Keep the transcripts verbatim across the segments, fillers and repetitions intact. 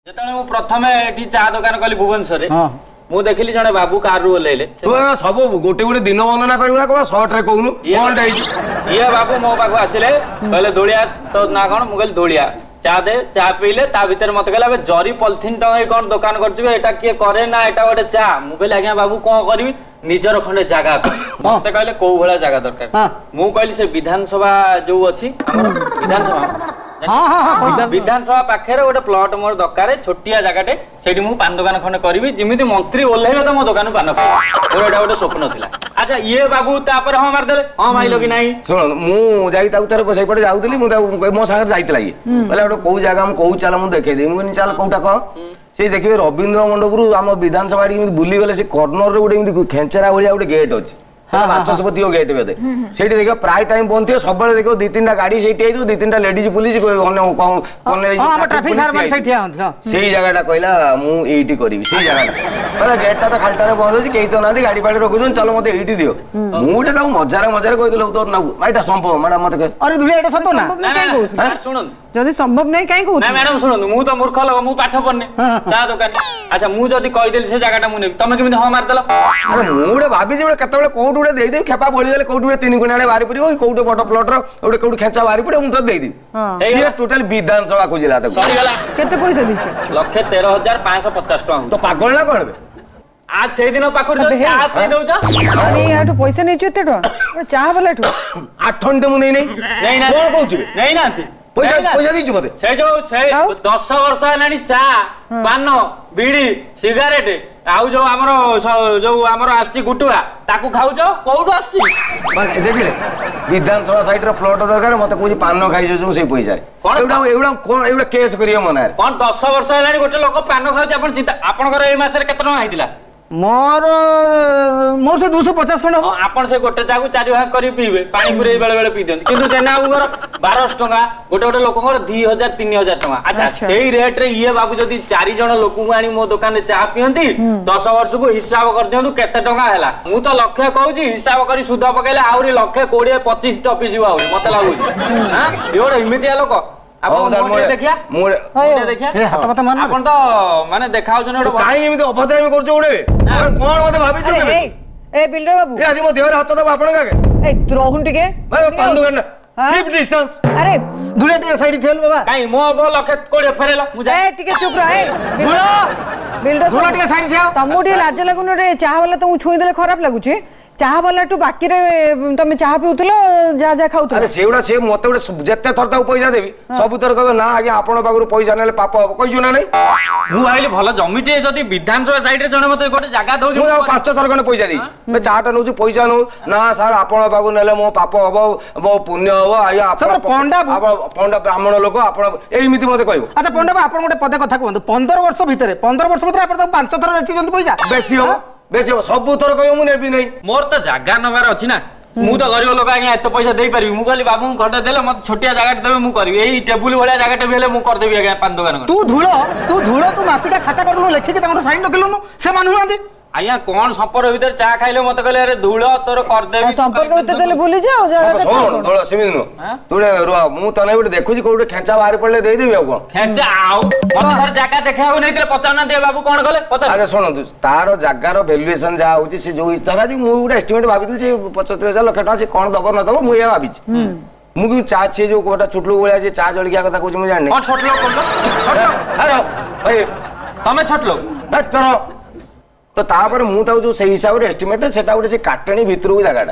जेतले मु प्रथमे एठी चा दुकान कली भुवनेश्वर रे मु देखिली जने बाबू कार रू ओलेले सब गोटे गोटे दिन वंदना करबा कोन शॉर्ट रे कहूनु कोन दे ये बाबू मो पाखो आसिले कहले दोलिया तो ना कोन मु कहली दोलिया चा दे चा पीले ता भीतर मत कहला जरी पॉलिथिन टंगे कोन दुकान करछबे एटा के करे ना एटा गोटे चा मु कहली आज्ञा बाबू कोन करबी निजर खंडे जागा मते कहले को भला जागा दरकार मु कहली से विधानसभा जो अछि हमर विधानसभा हाँ हाँ विधानसभा पाखे गोटे प्लट मोर दरकार छोटिया जगटे से मु पान दुकान खंडे करी जमी मंत्री ओह्लैबे तो मो दुकान पान मोर एटा गोटे स्वप्न थिला। अच्छा ये बाबू तापर हाँ मारदेले हाँ माइलो कि नहीं सुन मु जाई ताऊ तार सही पटे जाउतली मु मो संगे जाइतला ये बोले गोटे कोउ जगह हम कोउ चल मु देखे दे मु चल कोउटा कह से देखिबे रविंद्र मंडपरु आम विधानसभा बुली गले से कर्नर रे गोटे खेंचरा भलिया गोटे गेट अछि बाचस्पति गेट बेदे से देखो प्राय टाइम बंद थी सब देखो दी तीन गाड़ी से दी तीन लेडीज पुलिस से जगह कहला मुझे करी से जगह गेटा तो खालटा बंद हो कई तो ना गाड़ी फाड़ी रखुन चलो मत ये दियो मुझे मजार मजार कही तोर ना संभव मैडम मत शुणु जदि संभव नहीं काई कहू ना मैडम सुनंदु मु तो मूर्ख लोग मु पाठ पढ़ने चा दुकान अच्छा मु जदि कहि देली से जगहटा मु ने तमे केमिति ह मार देला अरे मु रे भाबी जे केतबेले कोउट उडे देई दे खेपा बोली देले कोउट उडे तीन गुणाडे बारी पड़िबो कोउट बड प्लॉट रो ओडे कोउट खेचा बारी पड़े मु तो देई दी से टोटल विधानसभा खोजिला त सही गला केते पैसा दिछ लक्ष तेरह हजार पाँच सौ पचास टका तो पागल ना कोन आज से दिन पाखर जो चा पी दउछ अरे याटू पैसा नै चते टका चा वालाटू आठ घंटे मु नै नै नै ना कोन कहू नै नांती पैसा पैसा दीजु मते से जो से दस वर्ष हलानी चा पान बीड़ी सिगारेट आउ जो हमरो जो हमरो आछि गुटुआ ताकू खाउछ कोउड आछि माने देखिले विधानसभा साइड रो प्लॉट दरकार मते कोइ पान खाइ जो से पैसा एउडा एउडा कोन एउडा केस करियो मनार कोन दस वर्ष हलानी गोटे लोक पान खाउछ आपण चिंता आपनकर ए मासरे केतना टका आइतिला मोर मोर से दो सौ पचास खंड हो आपण से गोटे चाकू चारि भाग करी पीबे पानी पुरे बेले बेले पी देन किंतु जेना उगर बारह सौ टका गोटे गोटे लोकंकर दो हज़ार तीन हज़ार टका अच्छा सेही रेट रे ये बाबू जदी चारि जण लोकु आनी मो दुकान रे चा पियंती दस वर्ष को हिसाब कर दियंतु केते टका हैला मु तो लक्ष्य कहूची हिसाब करी सुध पकेले आउरी लक्ष्य बीस पच्चीस टपी जीवा आउरी मते लागुची हां एवढ हिमितिया लोक आपण मोटे देखिया मोटे देखिया ए हाथ मत मारना आपण तो माने देखाउ जने ओडो काई एमिति अभद्रामी करछ ओडे कोन मते भाबी छु ए ए बिल्डर बाबू ए आसी मो देहर हाथ दबा आपण काके ए रोहुन टिके भाई पान दुकान कीप डिस्टेंस अरे दुले टिके साइड थेल बाबा काई मो बो लखे कोड़े फेरेला मुझे ए टिके चुप रह ए बिल्डर दुले टिके साइड थिया तमुडी लाज लागुन रे चाह वाला तुम छुई देले खराब लागुची चाह वाला टू बाकी रे तमे चाह पिउतलो जा जा खाउतलो अरे सेउडा से मते ओडे जत्ते थरता पैसा देबी सब तर कहबे ना आगे आपण बागुर पैसा नेले पाप हो कहिजो ना नै मु आइले भलो जमीटे जदी विधानसभा साइड रे जने मते गोटे जागा दउ मु पांच थर गने पैसा देई मैं चाहटा नउची पैसा नु ना सर आपण बागु नेले मो पाप होबो मो पुण्य होबो आया सर पंडा पंडा ब्राह्मण लोक आपण एमिति मते कहबो अच्छा पंडा आपण गोटे पदे कथा कहंतु पंद्रह वर्ष भितरे पंद्रह वर्ष भितरे आपण पांच थर जाची जंत पैसा बेसी हो बेसी हो सब थर कहयो मु नेबी नै मोर तो जागा नबार अछि ना मु तो गरीब लोक आगे एत पैसा देई परबी मु कहली बाबू घंटा देले मत छोटिया जागा देबे मु करबी एई टेबुल वाला जागा टे भेले मु कर देबी आगे पान दुकान तू धुळो तू धुळो तू मासिका खाता कर दलो लेखि के तांको साइन रखिलनु से मानु नांदी आया कोन संपर्क भीतर चा खाइले मत कहले अरे धुळ तोर कर देबी संपर्क भीतर देले भूली जाओ जागा सुन धुळ सिमिन नु तुडे रुआ मु तने उठे देखुजी कोडे खेंचा बाहर पड़ले देई देबी कोन खेंचा आउ पत्थर जागा देखाउ नैतिले पचाना दे बाबू कोन गले पचार अरे सुन तू तारो जागा रो वैल्यूएशन जा होची से जो इच्छा जी मु उडे एस्टिमेट भाबिदि से पचहत्तर हजार लाख टका से कोन दबर न दबो मु या भाबी मु कि चा छे जो कोटा छुटलु बोलिया जे चा जळकिया कथा कहू मु जानने कोन छोटलो कोन अरे भाई तमे छोटलो डॉक्टर तो तापर मु ताऊ जो सही हिसाब रे एस्टिमेट सेटा उडे से काटणी भितरु जागाडा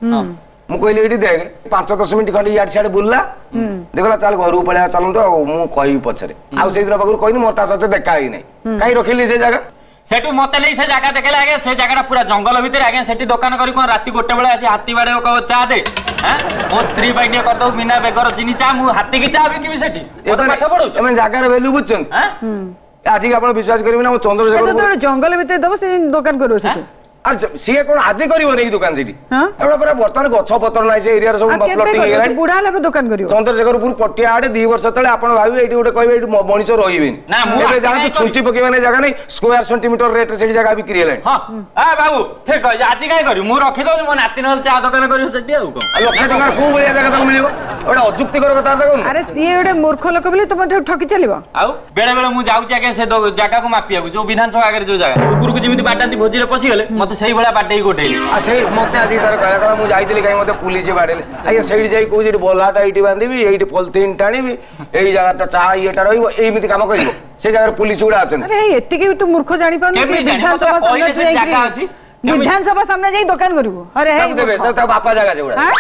मु कहले एडी देख पाँच दस मिनिट खंडी याड साड बुल्ला देखला चल घर पळा चलन तो मु कहि पछरे आ सेई दिन बगुर कहिनी मोर ता साथे देखा ही नै काई रखिली से जगह सेटू मते नै से जगह देखले आगे से जगहटा पूरा जंगल भीतर आगे सेठी दुकान करी कोन राती गोटे बेला आसी हाथी बाडे को चा दे हैं मो स्त्री बाइने कर दो बिना बेगर चिनी चा मु हाथी की चा भी कि सेठी ओ तो पाठ पढौ एमन जगह रे वैल्यू बुझछन हैं आज की आपण विश्वास करिबे ना चंद्रशेखर तो जंगल भीतर दबो से दुकान करो से ଆଚ୍ଛା ସିଏ କଣ ଆଜି କରିବ ନେଇ ଦୋକାନ ସେଠି ହଁ ଏଗୁଡା ପୁରା ବର୍ତ୍ତମାନ ଗଛ ପତ୍ର ନାହିଁ ସେ ଏରିଆରେ ସବୁ ଆଉ କେବେ ପ୍ଲଟିଂ କରିବ? ସେ ହେଇଗଲାଣି ବୁଢା ଲୋକ ଦୋକାନ କରିବ। ଚନ୍ଦ୍ରଶେଖରପୁର ପଟିଆ ଆଡେ ଦି ବର୍ଷ ତଳେ ଆପଣ ଭାବିବେ ଏଇଠି ଗୋଟେ କହିବେ ଏଇଠି ମଣିଷ ରହିବେନି ନା, ମୁଁ ଏବେ ଆଜି ଯାଆନ୍ତୁ କାଇଁ ଛୁଞ୍ଚି ପକେଇବା ନାହିଁ ଜାଗା ନାହିଁ ସ୍କୋୟାର ସେଣ୍ଟିମିଟର ରେଟ୍ ସେଠି ଜାଗା ବିକ୍ରି ହେଲାଣି ହଁ ଆ ବାବୁ ଠିକ ଅଛି ଆଜି କାଇଁ କରିବି ମୁଁ ରଖିଦଉଛି ମୋ ନାତି ନହେଲେ ଚା ଦୋକାନ କରିବ ସେଠି ଆଉ କଣ ଆଉ ଲକ୍ଷେ ଟଙ୍କାର କୋଉ ଭଳିଆ ଜାଗା ତାକୁ ମିଳିବ ଗୋଟେ ଅଯୁକ୍ତିକର କଥା ଦେଖୁନ ଆରେ ସିଏ ଗୋଟେ ମୂର୍ଖ ଲୋକ ବୋଲି ତମେ ଠକି ଚାଲିବ। ଆଉ ବେଳେ ବେଳେ ମୁଁ ଯାଉଛି ଆଜ୍ଞା ସେ ଦୋ- ଜାଗାକୁ ମାପିବାକୁ ଯୋଉ ବିଧାନସଭା ଆଗରେ ଯୋଉ ଜାଗା କୁକୁରକୁ ଯେମିତି ବାଟାନ୍ତି ଭୋଜିରେ ପଶିଗଲେ ମତେ ସେଇଭଳିଆ ବାଟେଇକି ଗୋଟେଇଲି ଆଉ ସେଇ ମତେ ଆଜି ତାର କହିଲା କଥା ମୁଁ ଯାଇଥିଲି କାହିଁ ମତେ ପୁଲିସ ବାଡେଇଲେ ଆଜ୍ଞା ସେଇଠି ଯାଇ କହୁଛି ଏଠି ବଲାଟା ଏଇଠି ବାନ୍ଧିବି ଏଇଠି ପଲିଥିନ୍ ଟାଣିବି ଏଇ ଜାଗାଟା ଚା ଇଏଟା ରହିବ ଏମିତି କାମ କରିବ ସେ ଜାଗାରେ ପୁଲିସ ଗୁଡା ଅଛନ୍ତି ଆରେ ହେଇ ଏତିକି ବି ତୁ ମୂର୍ଖ ଜାଣିପାରୁନୁ କି କେମିତି ଜାଣିବ? ବିଧାନସଭା ତତେ କହିଲେ ସାମ୍ନାରେ ସେ ଜାଗା ଅଛି। ଯାଇକି କେମିତି? ବିଧାନସଭା ସାମ୍ନା ଯାଇ ଦୋକାନ କରିବୁ ଆରେ ହେଇ ତାକୁ ଦେବେ ମୂର୍ଖ। ତା ବାପା ଜାଗା ସେଗୁଡା ଆଁ?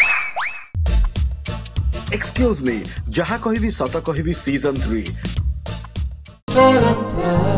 एक्सक्यूज मी जहाँ कहीं भी सत कहीं भी सीजन थ्री